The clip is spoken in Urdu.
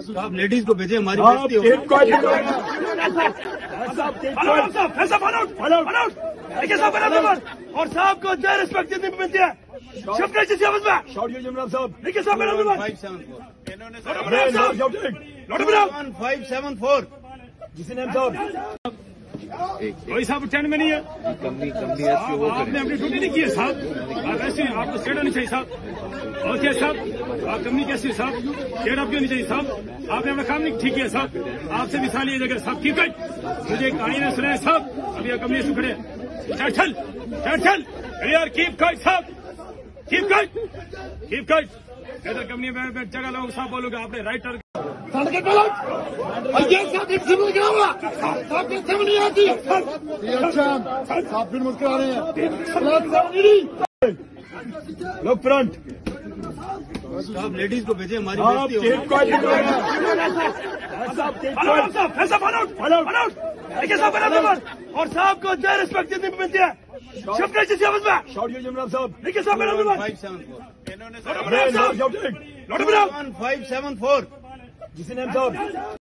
آپ لیڈیز کو بھیجیں ہماری بےزتی ہوگی. اور صاحب کو جو ریسپیکٹ جتنی بھی ملتی ہے شفقت جس عوض میں صاحب دیکھیے صاحب 1574 جسی نے صاحب وہی صاحب ٹین میں نہیں ہے. آپ نے اپنی ڈیوٹی نہیں کی ہے صاحب. آپ ایسے آپ کو اسٹیٹ ہونی چاہیے صاحب. اور کیا صاحب آپ کمی کیسی ہے صاحب. اسٹیٹ آپ کی ہونی چاہیے صاحب. آپ نے اپنا کام نہیں ٹھیک کیا صاحب. آپ سے مثال یہ جگہ صاحب ٹھیک ہے. مجھے کہانی نے سنا ہے صاحب. ابھی کمی سے کھڑے چل یار کیپ کٹ صاحب کیپ کٹ ادھر کمپنی میں جگہ لوگ صاحب بولو گے آپ نے رائٹر صاحب پھر مسکرا رہے ہیں. لوگ فرنٹ آپ لیڈیز کو بھیجیں ہماری بےزتی ہوگی. اور صاحب کو جو ریسپیکٹ جتنی بھی ملتی ہے شفقت جس عوض میں صاحب دیکھیے صاحب 1574 جسی نے صاحب